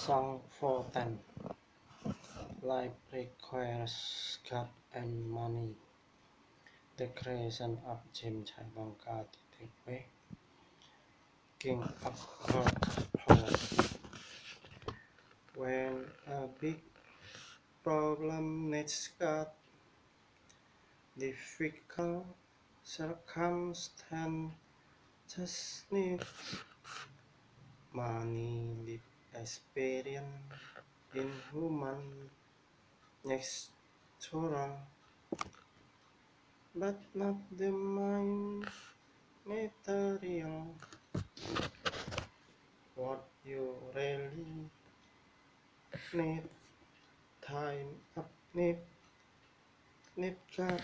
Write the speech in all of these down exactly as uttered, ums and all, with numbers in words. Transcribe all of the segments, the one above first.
Song for ten. Life requires God and money. The creation of Jim Chaibangka Titikwe, King of Earth. When a big problem needs God, difficult circumstances need money, live experience in human next natural, but not the mind material. What you really need, time up need, need God.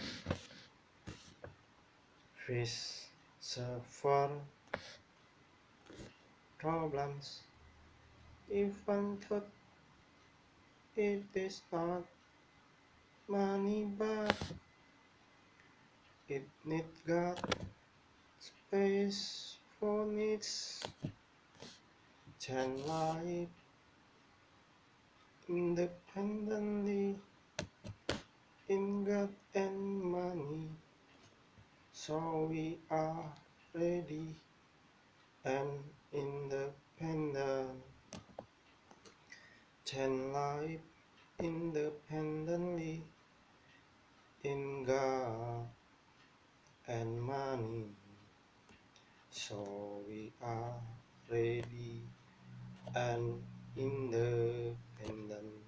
Face several problems, even though it is not money, but it need God. Space for needs, change life independently in God and money. So we are ready and independent, change life independently in God and money. So we are ready and independent.